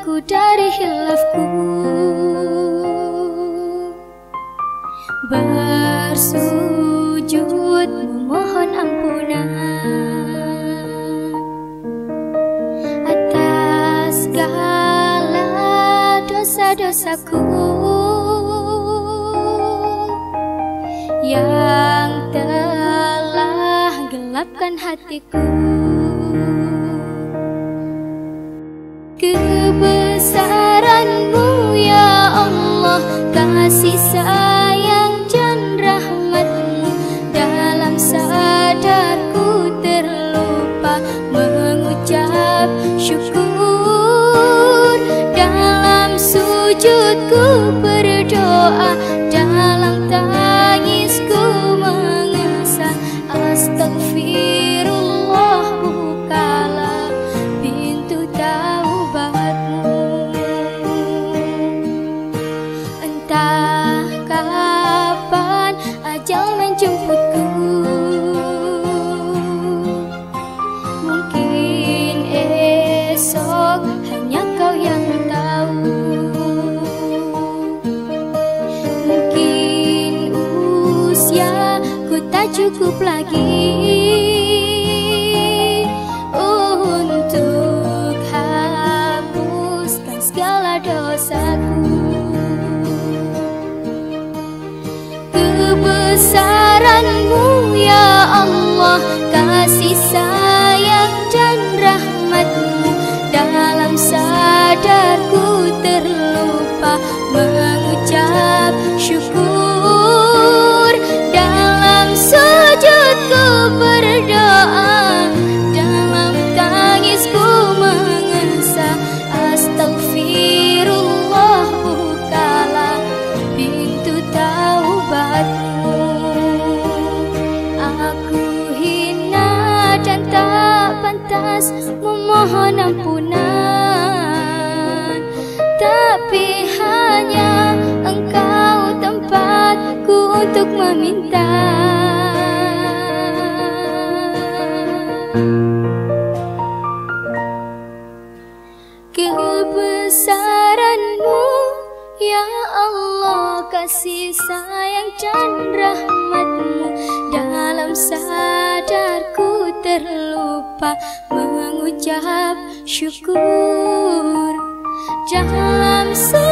aku dari hilafku, bersujud memohon ampunan atas segala dosa-dosaku yang telah gelapkan hatiku. Kebesaran-Mu ya Allah, kasih sayang dan rahmat-Mu, dalam sadarku terlupa mengucap syukur, dalam sujudku berdoa, dalam tangisku mengesah astagfirullah, bukalah pintu taubat-Mu. Entah kapan ajal menjemputku, mungkin esok hanya Kau yang tahu. Mungkin usiaku tak cukup lagi untuk hapuskan segala dosaku. Kebesaran-Mu ya Allah, kasih sayang dan rahmat-Mu, dalam sadarku terlupa mengucap syukur, dalam sujudku berdoa, dalam tangisku mengesah astagfirullah, bukalah pintu taubat-Mu. Aku hina dan tak pantas memohon ampunan, tapi hanya Engkau tempatku untuk meminta. Kebesaran-Mu ya Allah, kasih sayang dan rahmat-Mu, dalam sadarku terlupa mengucap syukur, dalam